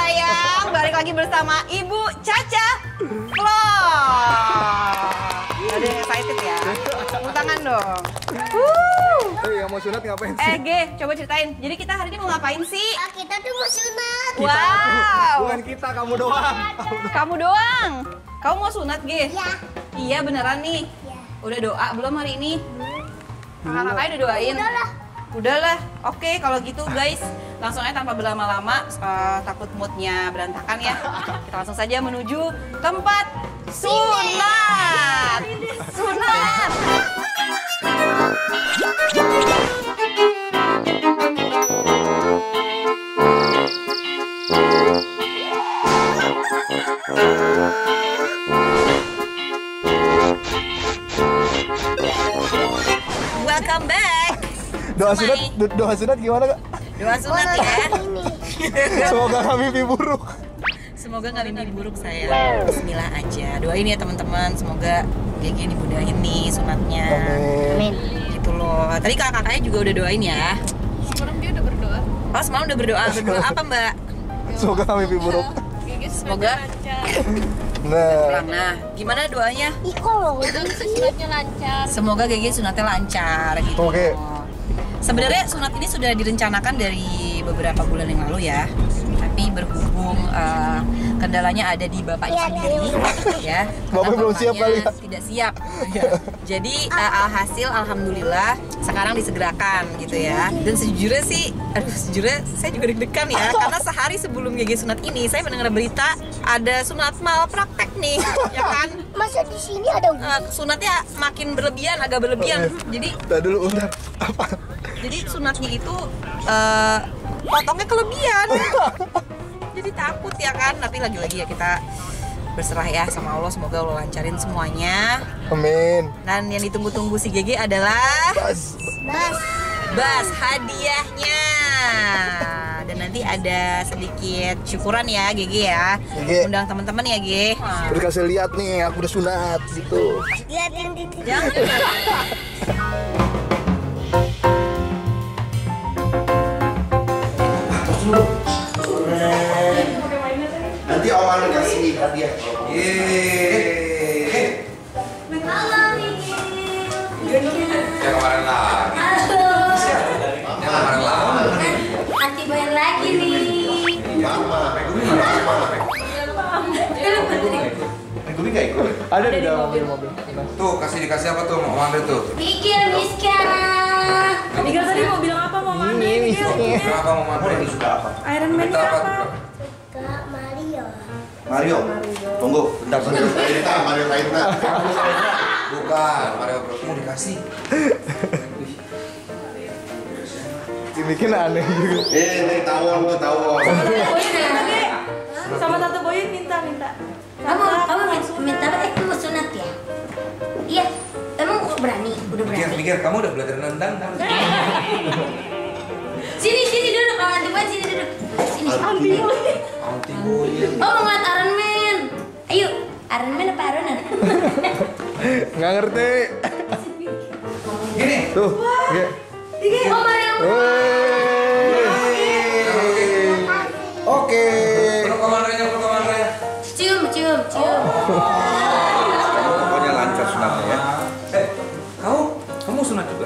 sayang, balik lagi bersama Ibu Caca Vlog. Udah excited ya? Tepuk tangan dong. Yang mau sunat ngapain sih? G, coba ceritain. Jadi kita hari ini mau ngapain sih? Kita tuh mau sunat. Wow. Bukan kita, kamu doang. Kamu doang. Kamu mau sunat, G? Iya. Iya beneran nih. Iya. Udah doa belum hari ini? Kakak-kakaknya udah doain? Udahlah. Udahlah. Oke, kalau gitu guys, langsung aja tanpa berlama-lama, takut moodnya berantakan ya. Kita langsung saja menuju tempat sunat. Sunat. Welcome back. Doa sunat gimana, Kak? Doa sunat ya. Semoga nggak mimpi buruk. Semoga nggak mimpi buruk saya. Bismillah aja. Doain ya teman-teman. Semoga kayak dimudahin nih sunatnya. Amin. Gitu loh. Tadi kakak-kakaknya juga udah doain ya. Semalam dia udah berdoa. Oh semalam udah berdoa. Berdoa apa Mbak? Semoga nggak mimpi buruk. Semoga. Nah, gimana doanya? Iko loh. Sunatnya lancar. Semoga GG sunatnya lancar gitu. Oke. Sebenarnya sunat ini sudah direncanakan dari beberapa bulan yang lalu ya. Tapi berhubung kendalanya ada di bapaknya sendiri ya. Bapak belum siap kali ya? Tidak siap. Jadi alhasil alhamdulillah sekarang disegerakan gitu ya. Dan sejujurnya sih, sejujurnya saya juga deg-degan ya. Karena sehari sebelum GG sunat ini saya mendengar berita ada sunat mal praktek nih, ya kan? Masa di sini ada Sunatnya makin berlebihan, agak berlebihan. Jadi Tadi dulu, bentar. Apa? jadi sunatnya itu potongnya kelebihan. Jadi takut ya kan, tapi lagi-lagi ya kita berserah ya sama Allah, semoga Allah lancarin semuanya. Amin. Dan yang ditunggu-tunggu si GG adalah bas hadiahnya. Dan nanti ada sedikit syukuran ya GG ya. GG. Undang teman-teman ya GG. Terus kasih lihat nih, aku udah sunat gitu. liatin titik. Jangan. Nanti Om Anu kasih hadiah. Yeay. Halo Miki. Yang kemarin lagi. Yang kemarin lagi. Nanti bayar lagi nih. Ada di dalam mobil. Tuh dikasih apa tuh Om Andre tuh? Miki, Miska. Miguel tadi mau bilang apa mau Andre? Kenapa Om Andre? Ini sudah apa? Iron Man-nya apa? Kak Mario. Mario. Tunggu, bentar. Mario Kaina. Bukan, Mario Bros mau dikasih. Bikin aneh juga. Ini tawon tuh tawon. Sama Tante Boyin minta. Kamu minta apa? Kamu sunat ya? Iya. Emang berani? Udah berani? Mikir, kamu udah belajar nendang kan? Sini duduk, kalau anti boy sini duduk. Sini. Anti boy. Oh mau ngeliat Iron Man. Ayo, Iron Man apa Iron Man? Nggak ngerti. Gini. Tuh. Oke. Oh Mario. Oke. Peluk kamarnya. Cium. Pokoknya lancar sunatnya ya. Kamu sunat juga?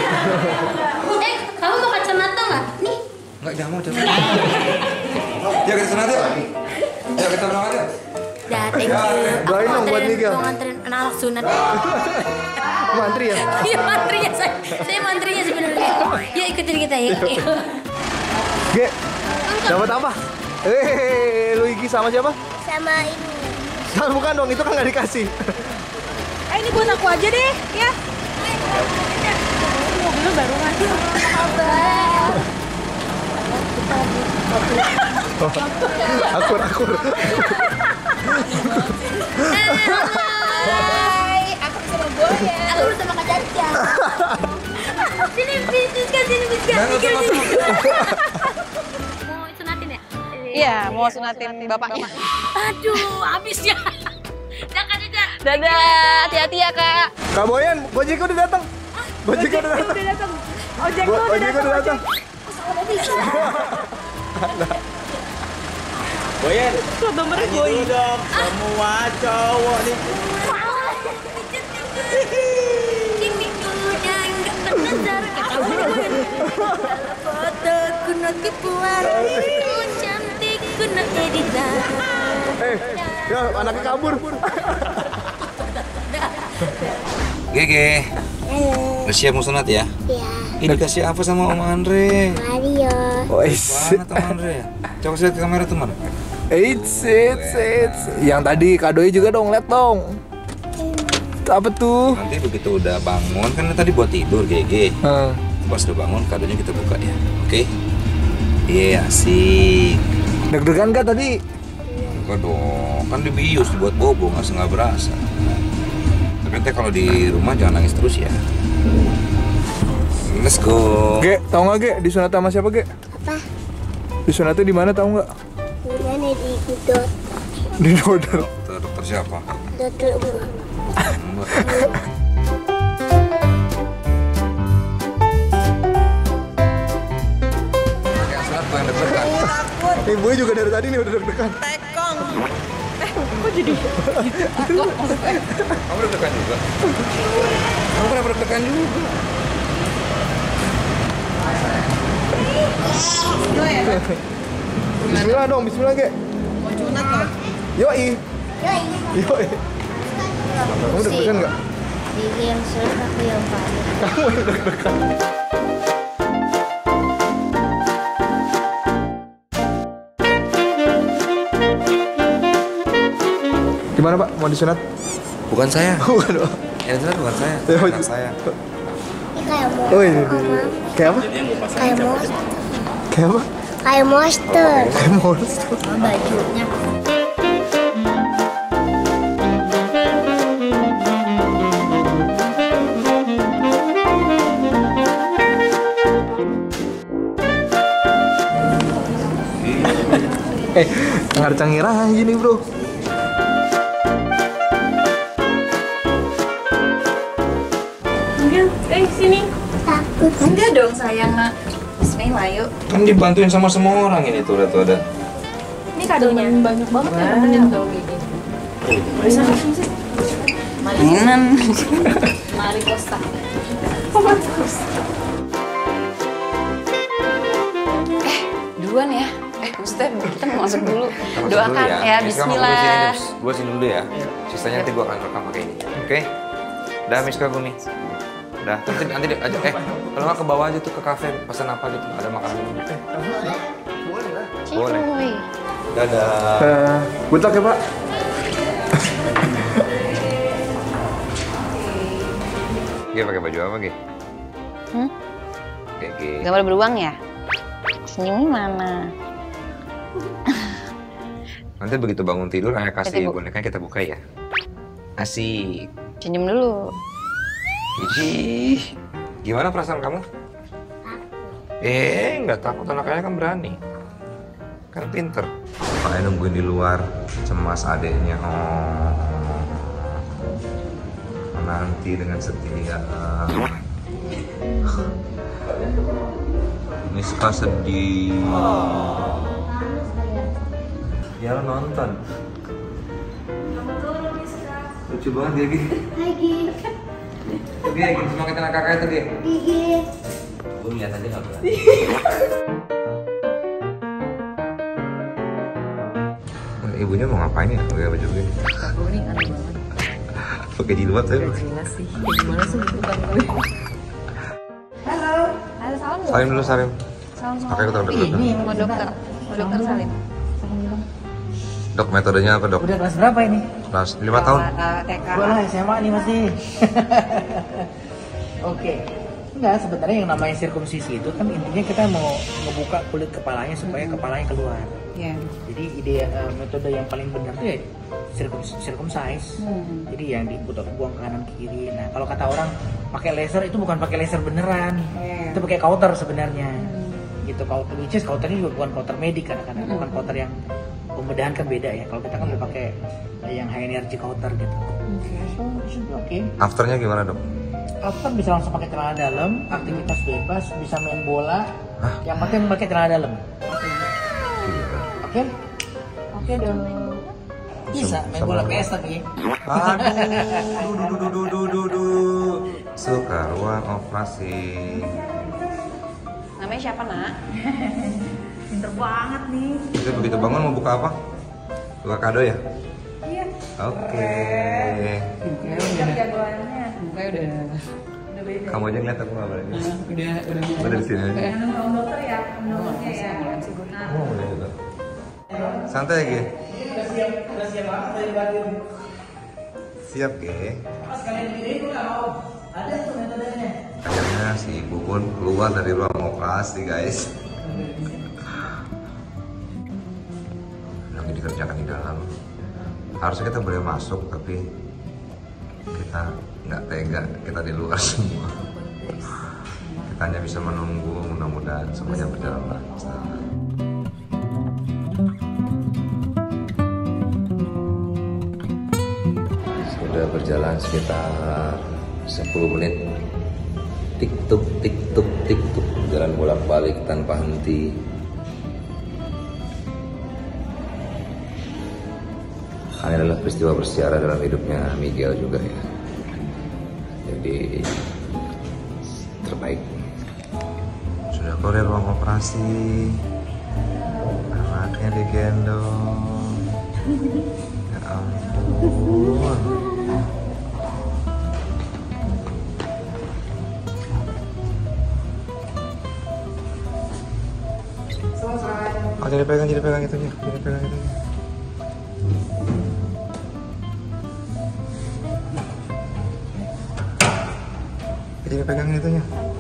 Kamu mau kacamata nggak? Nih. Enggak, jangan. Ya kita sunat yuk. Ayo kita berangkat yuk. Dah, thank you. Doain dong buat Miguel. Mau nganterin anak sunat. Mantri ya? Iya mantrinya saya mantrinya sebenarnya. Yuk ikutin kita yuk. Ge. Dapat apa? Lu Iki sama siapa? Sama ini. Bukan dong, itu kan nggak dikasih. Ini buat aku aja deh, ya. Mobilnya baru aja. Akur. Hai, aku sama Boya. Aku bersama Kak Caca. Sini Miska. Mau sunatin ya? Iya, mau sunatin bapaknya. Aduh, habis ya. Jangan. Dadah, hati-hati ya kak. Kak Boyan, Gojek udah datang. Gojek udah datang. Ojek udah datang. Boyen. Plat nomornya Boy. Dong, semua cowok nih. Ini dunia nggak benar kata foto kuno tipuan cantik kuno editan. Ya anaknya kabur. Gege. Udah siap mau sunat ya? Ya, Ini dikasih apa sama Om Andre? Mario. Banget Om Andre. Coba lihat ke kamera teman. Eits. Yang tadi kadonya juga dong, lihat dong. Apa tuh? Nanti begitu udah bangun, kan tadi buat tidur Gege. Pas udah bangun, kadonya kita buka ya. Oke? Iya, asik. Deg-degan gak tadi? Enggak dong, kan dibius dibuat bobo, nggak berasa. Tapi nanti kalau di rumah jangan nangis terus ya. Let's go. Ge, tau gak Ge? Disunat sama siapa Ge? Apa? Disunatnya di mana tau gak? Gimana di Gudot? Di Doder. Dokter siapa? Dokter Mbak. Pakai surat gue yang deg-degan. Gue juga dari tadi nih udah deg-degan. Tekong. Kok jadi Kamu deg-degan juga? Kamu pernah deg-degan juga? Bismillah dong, bismillah Ge. Mau sunat loh. Yoi. Yoi. Kamu deg-degan gak? Diri yang sulit aku yang paling. Kamu yang deg-degan. Gimana Pak? Mau disunat? Bukan saya. Bukan Pak. Yang sunat bukan saya. Ya, Anak saya. Ini kayak monster. Oh ini. Kayak apa? Kayak monster. Kayak apa? Kayak monster. Kayak monster. Bajunya. Nggak ada canggiran gini bro. enggak, sini. Takut. Enggak dong sayang, Nak. Bismillah, yuk. Kan dibantuin sama semua orang ini tuh, tuh ada. Ini kadonya. Banyak banget ya temenin tuh gini. Mainan. Mari Costa. Duluan ya. Ustaz, kita mau masuk dulu. Kita masuk Doakan dulu ya, Miska mau bismillah. Gue sini dulu ya. Sisanya nanti gue akan rekam pakai ini. Oke? Udah Miska Gumi. Udah, nanti aja. Kalau nggak ke bawah aja tuh ke kafe, pesan apa gitu, ada makanan. Boleh. Dadah. Good luck ya Pak. Dia pakai baju apa, Gi? Gi. Gak boleh beruang ya? Senyumnya mana? Nanti begitu bangun tidur, ayah kasih bonekanya kita buka ya. Asik. Senyum dulu. Ih, gimana perasaan kamu? Nggak takut, anak ayah kan berani. Kan pinter. Makanya nungguin di luar, cemas adeknya. Nanti dengan setia. Miska sedih. Ya lo nonton. Lucu banget dia, Gi. Hai Gi. Gi, semangatin anak kakak itu, Gi. Gigi. Gue lihat aja nggak berani. Ibunya mau ngapain ya pakai baju gini? Gue nih aneh banget. Pakai jilbab saya. Jelas sih. Gimana sih bukan gue? Halo, salam dong. Salim dulu, salim. Salam Pakai kita udah. Mau dokter. Mau dokter salim. Dok, metodenya apa, Dok? Udah kelas berapa ini? Kelas 5 tahun. TK. Gua lah SMA nih masih. Oke. Enggak, sebenarnya yang namanya sirkumsisi itu kan intinya kita mau ngebuka kulit kepalanya supaya kepalanya keluar. Iya. Jadi ide metode yang paling benar tuh ya circumcise. Jadi yang buang ke kanan ke kiri. Nah, kalau kata orang pakai laser itu bukan pakai laser beneran. Itu pakai kauter sebenarnya. Gitu, kauter which is kauternya juga bukan kauter medik kadang-kadang, bukan kauter yang pembedahan kan beda ya. Kalau kita kan mau pakai yang high energy kauter gitu. Oke. Afternya gimana, Dok? After bisa langsung pakai celana dalam, aktivitas bebas, bisa main bola. Yang penting pakai celana dalam. Oke? Oke dong. Bisa main bola PS tapi. Aduh. Suka ruang operasi. Namanya siapa, Nak? Pinter banget nih. Kita begitu bangun mau buka apa? Buka kado ya? Iya. Oke. Siap jagoannya. Mukanya udah beda. Kamu aja ngeliat aku nggak berani. udah Udah di sini aja. Om dokter ya, om dokternya ya. Kamu mau boleh juga. Santai Ge. Udah siap banget dari bagian. Siap Ge. Pas kalian pilih itu nggak mau. Ada tuh metodenya. Akhirnya si Ibu pun keluar dari ruang operasi guys. Lagi dikerjakan di dalam. Harusnya kita boleh masuk tapi kita nggak tega, kita di luar semua. Kita hanya bisa menunggu, mudah-mudahan semuanya berjalan lancar. Sudah berjalan sekitar 10 menit. Tik-tuk, tik-tuk, tik-tuk, jalan bolak-balik tanpa henti. Ini adalah peristiwa bersejarah dalam hidupnya Miguel juga ya. Jadi terbaik. Sudah keluar dari ruang operasi. Anaknya digendong. Ya ampun. Oh, jadi pegang itunya, jadi pegang itunya. Jadi pegang itunya.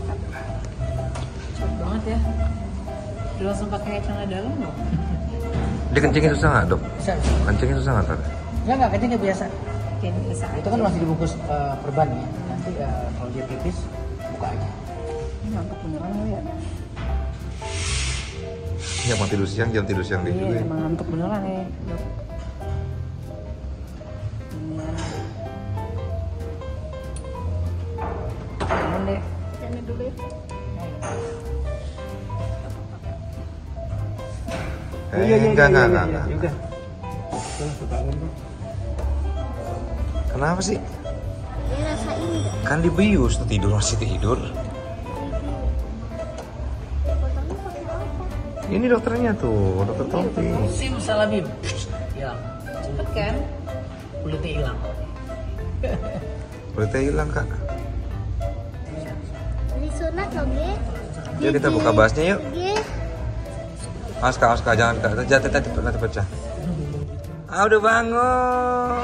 cepet banget ya. Udah langsung pakai celana dalam loh. Dikencingin susah nggak dok? Bisa. Kencingin susah nggak Tar? Enggak kencing biasa. Kayak bisa. Itu kan masih dibungkus perban ya. Nanti kalau dia pipis buka aja. Ini mantap beneran lo ya. Jam tidur siang, jam tidur siang dia juga. Iya, Ya. emang ngantuk beneran ya, Dok. Iya. Bangun deh. Ini dulu ya. Enggak. Juga. Kenapa sih? Dia rasain nggak? Kan dibius tuh tidur, masih tidur. Potongnya pakai apa? Ini dokternya tuh, dokter Tompi. Simsalabim. Hilang. Cepet kan? Kulitnya hilang. Kulitnya hilang kak. Disunat loh, Ge. Yuk kita buka bahasnya yuk. Ge. Aska, jangan kak, nanti pecah. Udah bangun.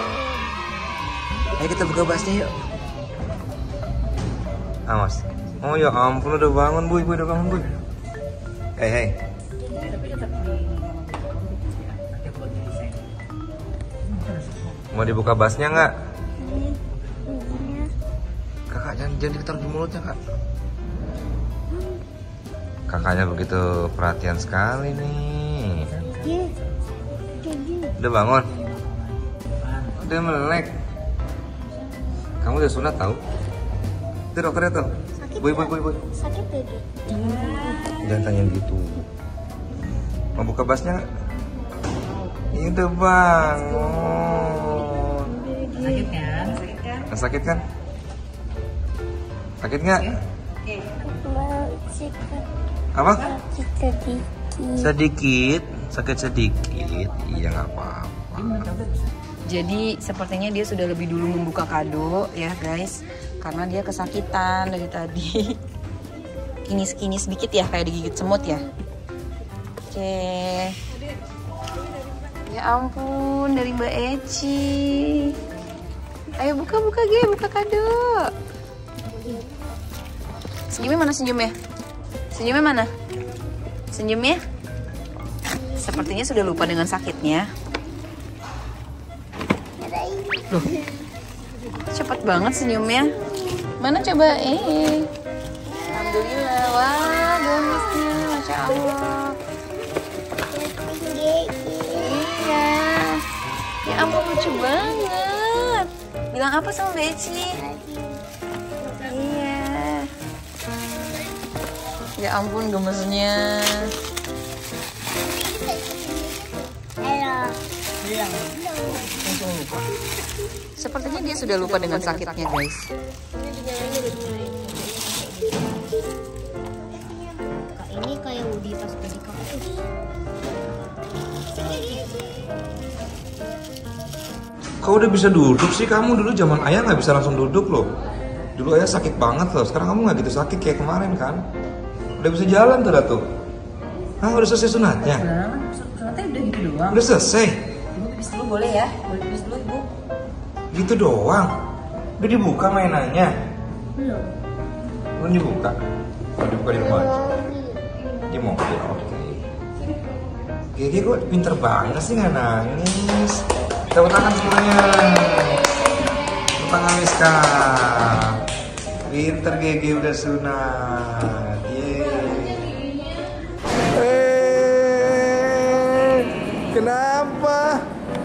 Ayo kita buka bahasnya yuk. Mas. Oh ya ampun udah bangun Buy udah bangun Buy. Hei. Mau dibuka basnya nggak? Kakak jangan ditaruh di mulutnya kak. Kakaknya begitu perhatian sekali nih. Ge. Kayak gini. Udah bangun? Udah melek. Kamu udah sunat tahu? Itu dokternya tuh. Buy. Sakit gak, Ge? Jangan tanya gitu. Mau buka basnya nggak? Itu bangun. Sakit kan? Sakit kan? Sakit nggak? Mau sikat. Apa? Sedikit. Sedikit. Sakit sedikit. Iya nggak apa-apa. Jadi sepertinya dia sudah lebih dulu membuka kado ya guys, karena dia kesakitan dari tadi. Kinis-kinis dikit ya, kayak digigit semut ya. Oke. Ya ampun, dari Mbak Eci. Ayo buka Ge, buka kado. Senyumnya mana senyumnya? Senyumnya mana? Senyumnya? Sepertinya sudah lupa dengan sakitnya. Loh, cepet banget senyumnya. Mana coba? Alhamdulillah, wah gemasnya, masya Allah. Iya. Ya ampun lucu banget. Bilang apa sama Mbak Eci? Iya. Ya ampun gemesnya. Halo. Sepertinya dia sudah lupa dengan sakitnya, guys. Kak ini kayak Woody pas jadi kaktus. Kau udah bisa duduk sih? Kamu dulu zaman ayah nggak bisa langsung duduk loh. Dulu ayah sakit banget loh. Sekarang kamu nggak gitu sakit kayak kemarin kan? Udah bisa jalan tuh Datu. Ah, udah selesai sunatnya? Sunatnya udah gitu doang. Udah selesai? Ibu pipis dulu boleh ya? Boleh pipis dulu Ibu. Gitu doang? Udah dibuka mainannya? Belum dibuka? Oh, dibuka di rumah aja? Di mobil, oke. Gigi kok pinter banget sih nggak nangis. Tepuk tangan semuanya. Tepuk tangan Miska. Pinter Gigi udah sunat. Kenapa?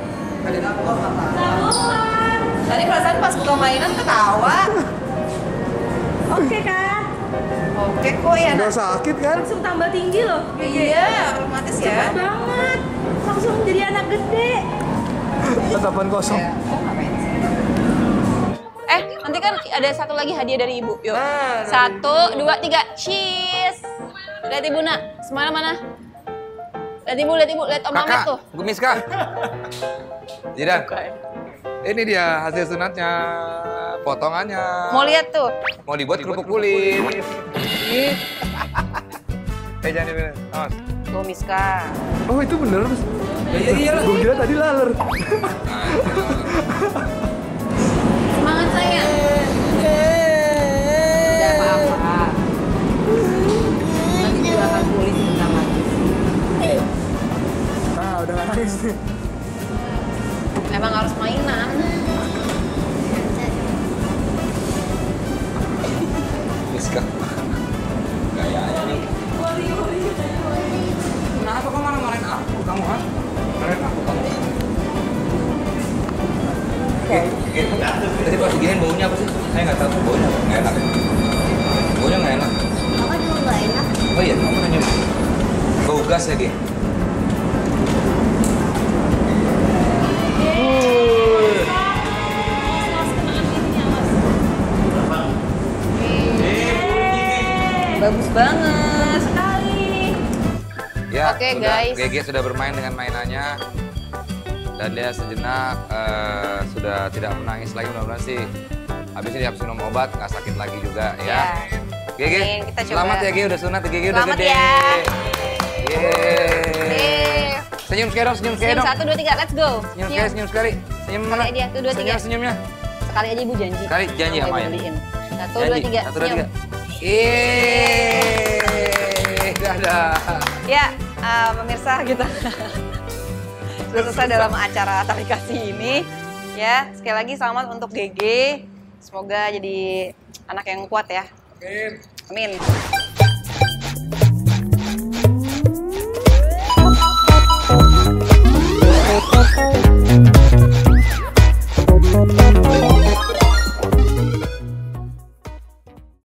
Tadi perasaan pas buka mainan ketawa. Oke Kak. Oke kok ya. Nggak sakit kan? Langsung tambah tinggi loh. Iya, otomatis ya. Cepet banget. Langsung jadi anak gede. Tatapan kosong. Oh, ngapain sih? Nanti kan ada satu lagi hadiah dari ibu. Yuk. 1, 2, 3. Cheese. Lihat ibu nak. Semana mana? Lihat ibu, lihat Om Ahmed tuh. Bu Miska. Jidan. Ini dia hasil sunatnya, potongannya. Mau lihat tuh. Mau dibuat kerupuk kulit. Jangan dibilang. Awas. Tuh Miska. Oh itu bener? Iya. Gue kira tadi laler. Semangat sayang. Tidak apa-apa. Nanti juga akan pulih sebentar lagi. Ah udah nggak nangis nih. Emang harus mainan. Miska. Kenapa kau marah-marahin aku? Kamu kan? Marahin aku kamu. Tadi pas diginiin baunya apa sih? Saya nggak tahu baunya nggak enak. Baunya nggak enak. Apa juga nggak enak? Oh iya, kamu nanya. Bau gas ya dia. Bagus banget sekali. Ya, Oke, sudah, guys. GG sudah bermain dengan mainannya dan dia sejenak sudah tidak menangis lagi, mudah-mudahan sih habis ini habis minum obat nggak sakit lagi juga ya. GG, Amin, kita coba. selamat ya GG udah sunat, GG udah Selamat gede. ya. Yeay. Senyum sekali dong, senyum sekali Senyum dong. 1, 2, 3, let's go. Senyum sekali. Senyum mana? Sekali aja, 1, 2, 3. Senyumnya. Sekali aja ibu janji. Sekali janji sama ya. 1, 2, 3. 1, 2, 3. Dadah. Ya, pemirsa kita sudah selesai dalam acara tali kasih ini. Ya, sekali lagi selamat untuk GG. Semoga jadi anak yang kuat ya. Amin.